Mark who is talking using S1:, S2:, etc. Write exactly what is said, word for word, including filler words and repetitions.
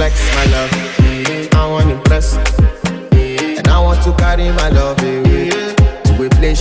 S1: flex my love, I want impress, and I want to carry my love away.